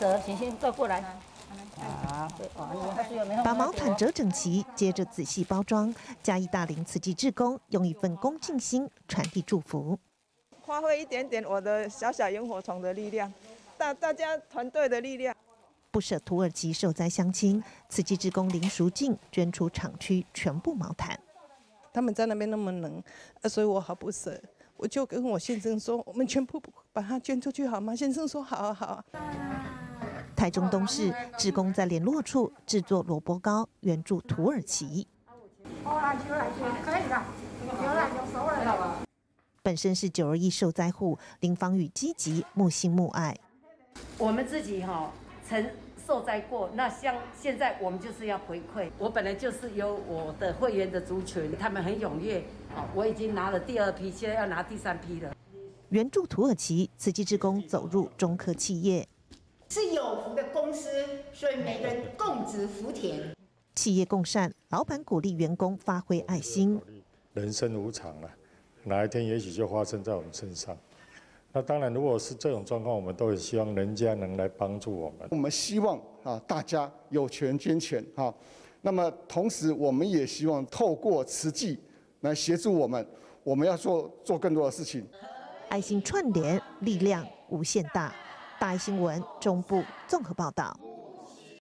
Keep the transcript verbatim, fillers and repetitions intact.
折，行行，倒过来。好，对，哦，你还是有没有？ 把毛毯折整齐，接着仔细包装。嘉义大林慈济志工用一份恭敬心传递祝福， 发挥一点点我的小小萤火虫的力量，大大家团队的力量。 不舍土耳其受灾乡亲，慈济志工林淑静捐出厂区全部毛毯。 他们在那边那么冷，呃，所以我好不舍。我就跟我先生说，我们全部把它捐出去好吗？先生说好啊好啊。 台中东市志工在联络处制作萝卜糕，援助土耳其。本身是九二一受灾户，林芳宇积极木心木爱。 我们自己哈、哦、曾受灾过，那像现在我们就是要回馈。我本来就是有我的会员的族群，他们很踊跃，哦，我已经拿了第二批，现在要拿第三批了。 援助土耳其，慈济志工走入中科企业。 是有福的公司，所以每个人共植福田。 企业共善，老板鼓励员工发挥爱心。 人生无常啊，哪一天也许就发生在我们身上。那当然，如果是这种状况，我们都很希望人家能来帮助我们。 我们希望啊，大家有权捐钱哈。那么同时，我们也希望透过慈济来协助我们，我们要做做更多的事情。 爱心串联，力量无限大。大爱新闻中部综合报道。